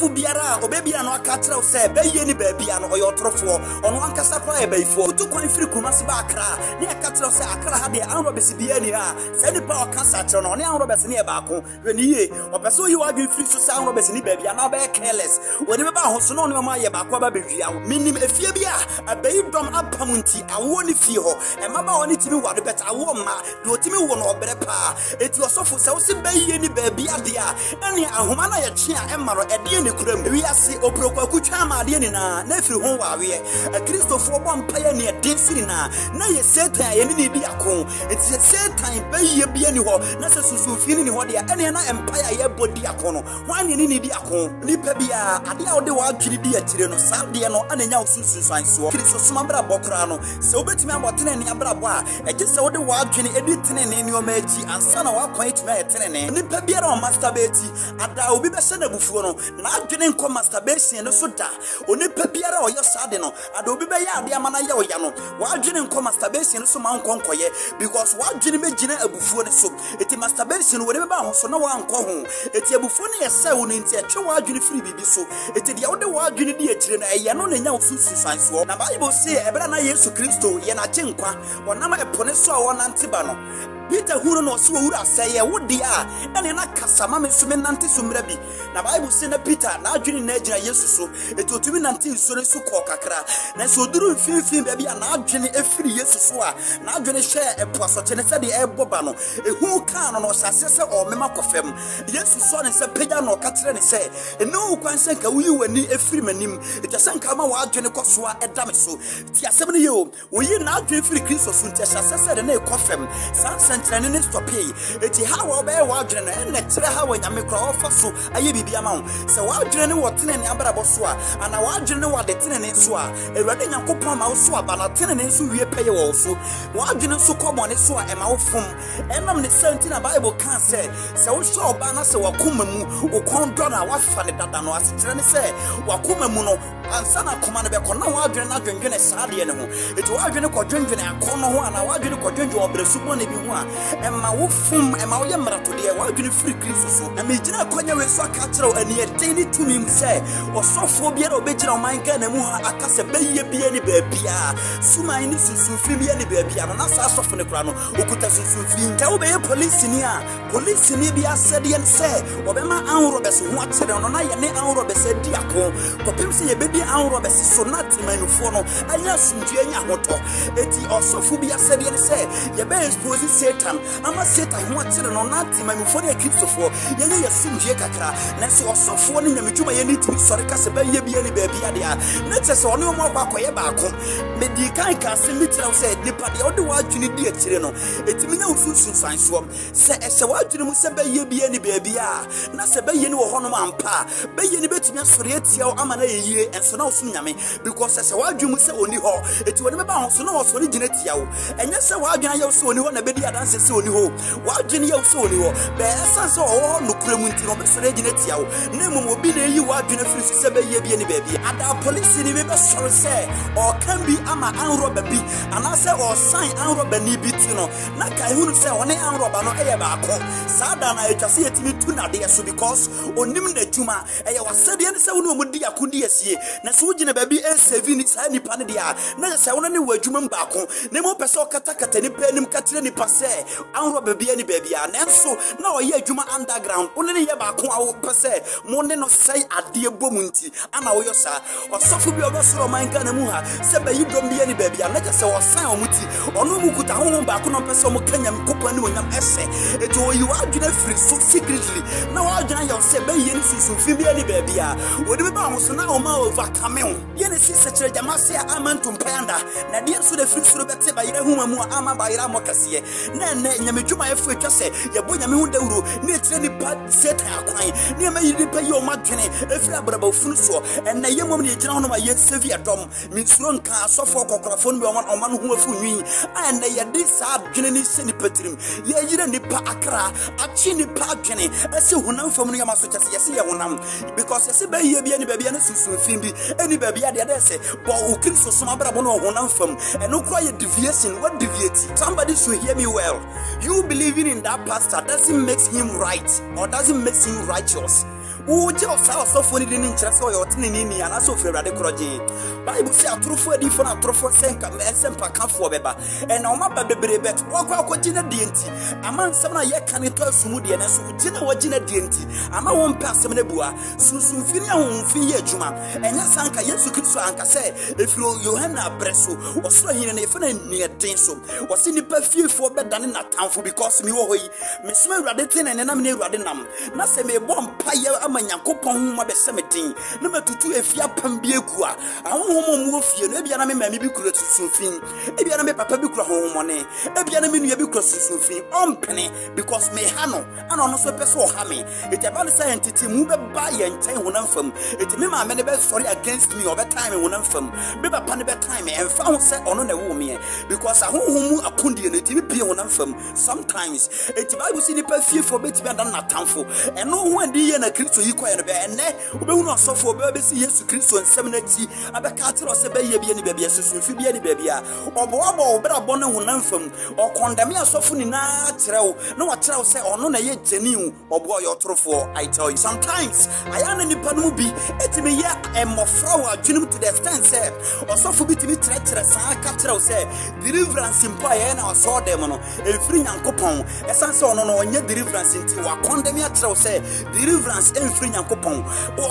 Osofo biara obebia no aka kire wo se beye ni baabia no oyotrofo ono ankasa kwa ebaifo to kwan firi Kumasi ba Accra ne aka kire wo se Accra ha de anrobesi bia ni ha se ni pa okasa kire no ne anrobesi ne baako hwani ye opeso yi wadwe firi so se anrobesi ni baabia na ba careless woni be ba ho so no ne ma ye baako ba bewia minim efie bia abayi dom apamunti awo ni fie ho e maba woni timi wade bet awo ma de otimi wo no obere pa eti osofo se wo se beye ni baabia de a ene ahoma na ye twe a emaro ede ne kuram wiase oprokwaku twa amade ni na firi ho wawe Kristofo bo mpaya ne ede siri na ye Satan ye ni di akon eti Satan beye bia ni ho na se susu fini ni ho de ene na empire ye bodi akon no wan ni di akon nipa bia ade a ode wa dwiri di atire no sa de no ananya osusu sanso Kristo soma bra bokra no se obetimi abotene ne abrabo a eje se ode wa dwini edi tenene ne o maji ansa na wa kwan etimi ayetenene nipa bia na masturbate ada obi be se na bufuo no na adwene nko masturbation no so da onipa bia ra oyo sade no ada obi be ya ade amana ye oya no wa adwene nko masturbation so ma nkonkoye because wa adwene be gina abufuo ne so eti masturbation wo de be ba ho so na wa nko ho eti abufuo ne ye se wo ne nti atwe wa adwene firi bibi so eti de ode wa adwene di atire na eye no na nya osusu sanso na Bible say ebra na Yesu Kristo ye na chenkwa wonama epone so a wonante ba no Peter huru no so wura seye wodi a ene na kasama me sume nante sumra bi na Bible say na Peter na adwene na agina Yesu so etotumi nante nsore so ko kakra na so duru mfimfim ba bia na adwene efiri Yesu so a na adwene hwe epoasoche ne se de eboba no ehu kan no sase se o mema kofem Yesu so ne se pega no katre ne se eno kwanse nka wuyi wani efiri manim etase nka ma wa adwene koso a edame so ti asem ne ye o wuyi na adwene efiri Kristo so nti sase se de na ekofem sanse ntrene ne stopie eti ha wo be wa adwene no enne tere ha wa nyame kra ofa so aye bibia ma wo se wa adwene ne wo tene ne abrabo so a ana wa adwene ne wa de tene ne so a ewrade nyankopon ma wo so aba na tene ne so wie peye wo so wa adwene so komo ne so a ema wo fom enam ne senti na Bible kan se wo so oba na se wa koma mu wo kon do na wa fa ne dada no asetere ne se wa koma mu no ansa na koma ne be ko na wa adwene na dwendwene saade ne ho eti wa adwene ko dwendwene akon no ho ana wa adwene ko dwendwene obresu bo ne bi ho a emma wo fom emma wo ye marato de wa adwene firi Kristo so na me gina kwanya we so aka kire ani e teni tumi m se osofo bia na obegina o man ka na mu ha aka se beye bia ni baabia suman ni susu firi bia ni baabia no na sa asofo ne kura no okuta susu firi nta wo be police ni bia se de en se wo be ma anworo be so ho atere no na ye ne anworo be se di akon kopem se ye be di anworo be so na timanufo no anya sumdue anya hoto eti osofo bia se de en se ye be expose Satan ama Satan ho atere no na timanufo ne Kristofo ye ne ye sumdue kakra na se osofo ne nyamedwuma ye ne timi sore ka se be ye bia ni baabia de a na tese one mo akwakoye baako medi kan ka se mitira se nipa de ode wa adwene di atire no etimi nya osusu sanso se ese wa adwene mu se be ye bia ni baabia na se be ye ni wo hono ampa be ye ni betimi asore atia o ama na ye enso na osum nyame because se wa adwene mu se oni ho eti woni be ba ho so na osore gina tia wo enye se wa adwene ye so oni ho na be di adanse se oni ho wa adwene ye so oni ho be esanse o no kura mu nti no be sore gina tia wo na mum obi na yi wa adwene firi se be ye bia ni baabia ada police ni be sore se o kan bi ama anroba bi anase o sign anroba ni bi ti no na kai hunu se one anroba no eye baako sada na etwase yetimi tu na de so because onim na dwuma eye wasade ne se wonu omudi akodi asie na se wugina ba bi A7 ni sa nipa ne dia na se wonu ne wadwuma baako na mo pese o kata ni panim katire ni pase anroba bi ani baabia nanso na o ye adwuma underground wonu ne ye baako a wo pese mo ne no sai ade bomunti ana wo yo sa osofo bi obesoro man ka na mu ha se ba yi dom bi ani baabia na se o san omuti ono mu kuta ho baako no pese o mo kanyam kopa ni wonyam ese eto yi wa adwena firi so secretly na wa adwena ya se ba yi ni susu fi bi ani baabia wodi be ba ho so na o ma overcome ho ye ne si se kire jamase a amantum panda na de so de firi so bete ba yira huma mu ama ba yira mo kase na nyamedwuma ya fu atwa se ye bo nyame ho dawuro na etire ni pa Satan akwan ne ma yiri pa ye o madwene efiri abraba funu so na ye mom ne gina ho no ma ye sevi adom min suro nka asofo kokrafo no be o man ho afu nwi na ye de sa adwene ni se ni patirim ye yira ni pa akra achi ni pa adwene ese hunam fam no ya maso kyase ye se ye hunam because ye se ba ye bia ni baabia na susu fin bi eni baabia de se bo o Kristo so mabrabo no hunam fam eno kro ye deviation what deviate somebody should hear me well you believing in that pastor doesn't make him right or doesn't make him righteous wo je osa osofo ni de ni nkyerɛ sɛ ɔyɛ ɔtene ni ni ana so fɛ Awurade korɔgye Bible say atrofo adifo na atrofo senka sempa kafo beba na oma ba bebre bet wakwa akogina die nti ama nsɛm na yɛ ka ne to asumu de na so gina wagina die nti ama wo mpa asɛm na bua sunsunfini ahomfin yɛ adwuma ɛnya sanka Yesu Kristo anka sɛ efiro Yohana breso ɔsoro hine na efena ni den so wɔse nipa fiefo bɛdane na tamfo because me wo hɔ yi me soma Awurade tene ne nam ne Awurade nam na sɛ me bɔ mpa yɛ ama Nyankopɔn ho bɛsɛ me din na matutu efia pam bi egu a ahohom mu ofie no ebia na me mami bi kura sunsunfin ebia na me papa bi kura honhomone ebia na me nua bi kura sunsunfin ompene because me ha no ana ono so pese o ha me etiaba ne scientist mu be ba ye nkyɛn honam fam eti me ma me ne be sorry against me obe time honam fam me papa ne be time emfa ho sɛ ono na wo me because ahohom mu akondie no eti me pie honam fam sometimes eti Bible si ni pa fie fo beti be dan na tamfo ɛno ho andi ye na Kristo yi kwae no be ene obehu no sɔfo obe si Yesu Kristo nsɛm na ti abeka atero se be ye bia ni bia susunfi bia ni bia oboabo obrabo ne honam fam okondame asɔfo ni na kyerɛw na wakyerɛw sɛ ɔno na ye genuine obo yɛ otorofo I tell you sometimes ayana nipa no bi etimi ye emofra wa adwenem to the extent sɛ ɔsɔfo bi timi kyerɛkyerɛ saa ka kyerɛw sɛ deliverance mpo ayɛ na ɔsɔ dem no efiri Nyankopɔn ɛsan sɛ ɔno no ɔnyɛ deliverance nti wa kondame akyerɛw sɛ deliverance emfiri Nyankopɔn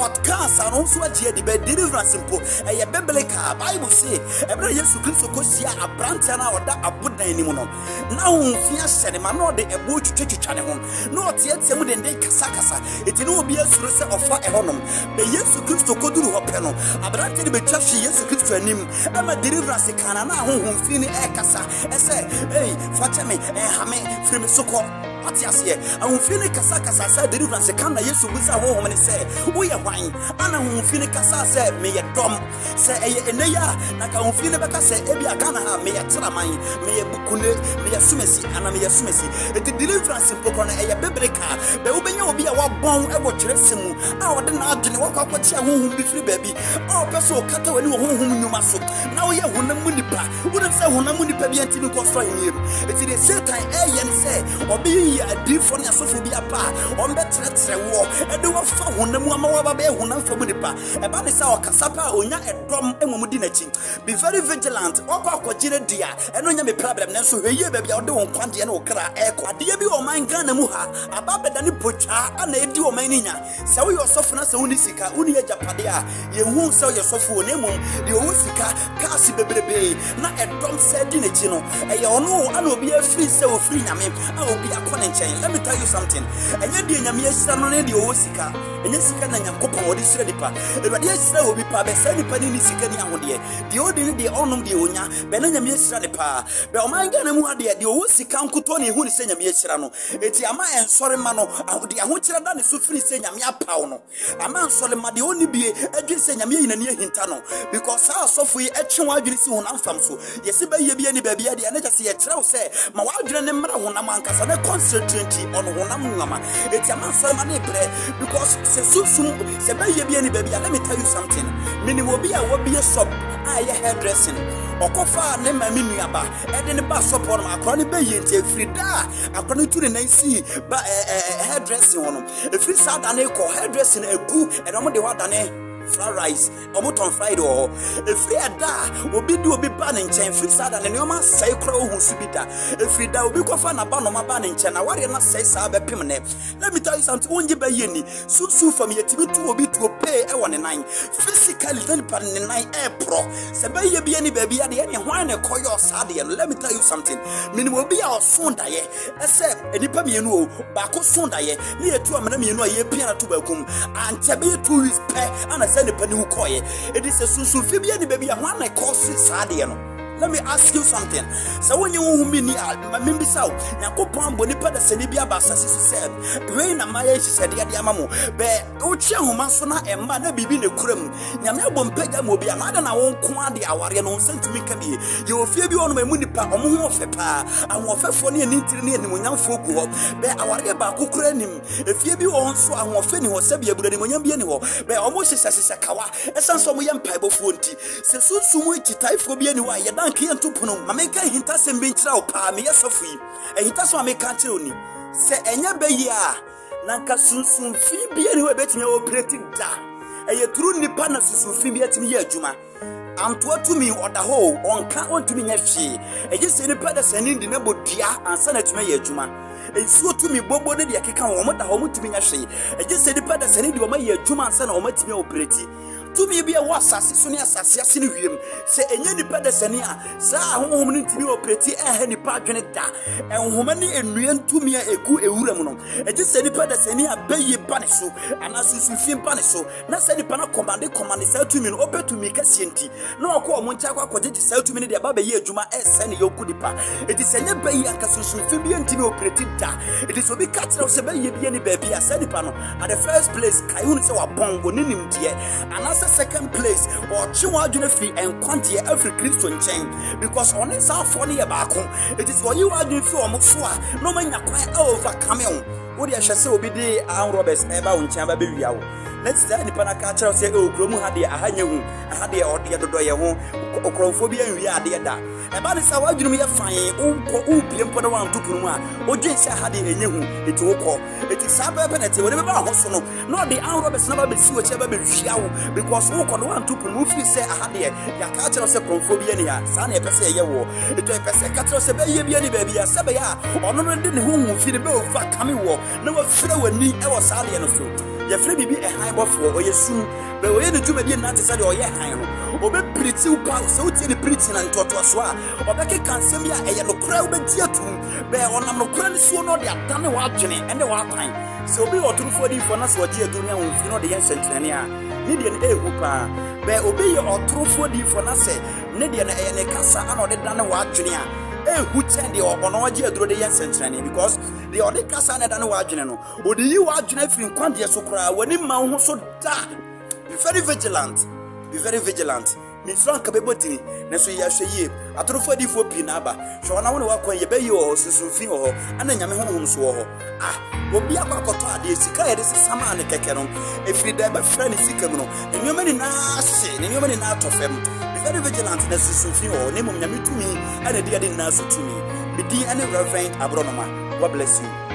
ɔtka no so agye di be deliverance mpo ɛyɛ biblical Bible say ebere Yesu Kristo kosia abrante na oda abodan ni mu no na honfia hyɛne ma no de ebo twetwetwa ne ho na ɔteatea mu de kasa eti no obi asuro sɛ ɔfa ɛhonom be Yesu Kristo koduru hɔ pɛ no abrante de betwa hwe Yesu Kristo anim ama deliverance kana na honfia ni kasa ɛsɛ fakyɛ me ha me firi me sokɔ atiasie ahomfini kasa sa deliverance kan na Yesu busa honhom ne sɛ woyɛ hwan ana ahomfini kasa sɛ meyɛ dɔm sɛ ɛyɛ eneya na ka ahomfini bɛka sɛ ebi aka na ha meyɛ traman meyɛ bukune meyɛ sumesi ana meyɛ sumesi eti deliverance pokɔ na ɛyɛ biblical bɛ wobɛnya obi a wabɔn ɛwɔ kyerɛsɛ mu a ɔde na adwene wakɔkɔkye honhom bi firi baabi a ɔpɛ sɛ ɔkata wani wɔ honhom nnwuma so na woyɛ honam mu nipa wodem sɛ honam mu nipa bi antimi kɔsɔ yie eti de Satan ɛyɛ ne sɛ ɔbi adifo ne asofo bi apa on betrɛtrɛ wo ɛde wo fa honam ama wo ba be honam fa mu nipa ɛba de sa ɔkasa pa onya ɛdɔm emom di n'akyi be very vigilant wakɔ akɔgyere dia ɛno nya me problem ne so hweye ba bia ɔde wo kwande ne wo kra ɛkɔ ade bi o man Ghana mu ha aba beda ne potwa ana edi o man nya sɛ wo yɛ sɔfo na sɛ wo ni sika wo ni agapade a ye hu sɛ wo yɛ sɔfo ne mom de wo sika kaasi bebrebe na ɛdɔm sɛ di n'akyi no ɛyɛ ɔno ana obi afiri sɛ wo firi nyame a obi akɔ ne nkyɛn. Let me tell you something. Enye di nyame asira no ne di o sika. Enye sika na Nyankopɔn ɔde sira nipa. Ewade asira obi pa be sɛ nipa ni sika ni ahode. Di o di ni di ɔnom di onya. Be na nyame asira nipa. Be o man Ghana mu ade di o sika nkoto ne hu ni sɛ nyame asira no. Eti ama ensɔre ma no ahode ahokyerɛ da ne so firi sɛ nyame apaw no. Ama ensɔre ma de oni bie adwin sɛ nyame yina ne ahinta no. Because saa asɔfo yi etwe wa adwin si honam fam so. Yesi ba ye bie ni ba bia de na kyerɛ sɛ ye kyerɛw sɛ ma wa adwin ne mmra honam ankasa ne concentrate on honam ngama. Eti ama ensɔre ma ne bre because se susum se ba ye bie ni ba bia. Let me tell you something. Minimo bi a wo bie shop a ye hairdressing okofa ne ma mi nuaba e de ne ba shop on akro ne ba ye nti frida akro ne tu ne nansi ba hairdressing hono e free sada ne ko hairdressing egu e do mo de wada ne fried rice omoton fried or e free ada obi di obi ba ne nchen free sada ne nyoma sai kro hu su bi da e free da obi kofa na ba no ma ba ne nchen na ware na sai sa be pem ne. Let me tell you something onje ba ye ni susu fam ye tibi tu obi to pay e won ne nan physically then pa ne nan e pro se ba ye bi ani ba bi ade ne hwan ne koyo sa de no. Let me tell you something minimum obi a oson da ye ese enipa mienu o ba ko son da ye ne ye tu amana mienu a ye pia na to ba kum ante be 2 weeks pe ana ne pani ukoye it is a sunsunfi bia ni baby a hwan na cause saade no. Let me ask you something. So when you who me ni membi saw Nyankopɔn boni pa da sani bia ba asase said we na maye she said ya dia mamo be o tia homa so na emma na bibi ne kuram nyame abom pega mo bia na da na won ko ade aware no sentimi ka bi ye ofie bi ono ma mu nipa omo ho ofe pa ahofefo ne ani tiri ne animonyamfo gu ho be aware ba kokura nim efie bi wo so ahofe ni ho se bia bura animonyam bi ani ho be omo hyehyɛ kawa esanso omo ye mpaibofo nti se sunsumu titaifo bi ani wa ye kian to puno mameka hinta sembe nkyira o pa me yesofu yi hinta so mameka kyerɛ oni se enya bayi a nanka sunsunfi bia ni we betimi operate da eye turu nipa na sunsunfi bia timi ye adwuma anto atumi oda ho onka ontumi nya hwe eye se nipa da sani ndi na bodua ansa na tumi ye adwuma ensuo tumi bobo ne de keka wo mo da ho mutumi nya hwe eye se nipa da sani ndi wo ma ye adwuma ansa na wo matimi operate tumi bia wo asase so ne asase ase ne wiem se enye nipa da sani a sa honhom ne ntimi operate nipa adwene da enhoma ne enua ntumi a egu ewuram no eye se nipa da sani a baye ba ne so ana susufi ba ne so na se nipa na commande sa tumi no obetumi kase nti na okọ mo ncha akọ gye sa tumi ne de ba baye adwuma ese ne yoku dipa eti se nye baye anka susufi bia ntimi operate da eti so bi katra se baye bia ne ba bia sa nipa no at the first place kayun se wa bongo ne nimtie ana second place or chiwa adwene free and quantity every Christian chain because on this half for near back it is for you adwene free or mufua no manya kwan overcome wo de ahwese obi de an robbers eba woncha ba bewia wo let's say ni pana ka kira say o kromu ha de ahanye hu ha de ode dodo ye ho okromfo bi anwi ade da eba ne sa wadwene ye fan unko ubie mpo da wan tupunu a odwe se ha de enye hu eti wokọ eti sa ba penalty wo ne ba ho so no de an robbers na ba besi wo che ba bewia wo because wokọ do wan tupunu fi se ha de ya ka kira say kromfo bi ani ha sa na e pese ye wo eti e pese ka kira say be ye bi ani ba bia se be ya ono no de ne hu fi de be overcome wo na wa frɛ wani e wo sa de no so ya frɛ bibi e han bɔfo o yesu be o ye ne dwuma bi na te sɛ de o ye han no o be priti u pa so o tie ne priti na ntoto so a o be ke kansem ya e ye no kra o be tie atum be onam no kra ne so no de adane wa adwene ene wa kwan se obi oturufo di fo na se o die adunya won fi no de ye sentrene a ne de ne ehu pa be obi ye oturufo di fo na se ne de ne e ne kasa ana o de dane wa adwene a who tend the onoji adro de yen sentrene because the ode kasa na da na wadwene no odi yi wadwene firi kwande so kra wani ma ho so da be very vigilant mi so nka bebotini na so ya hweye atorofo adifo pi na aba hwe na wona wakwan ye bayi o susufi ho ana nyame honhom so ho obi akwakoto ade sika ye de sama ne keke no efiri da ba fra ne sika mu no enyoma ni na hye ne nyoma ni na atofem very vigilant na susufi ho ne mum nyame tumi ana de na so tumi bidi ane Reverend Abronoma. God bless you.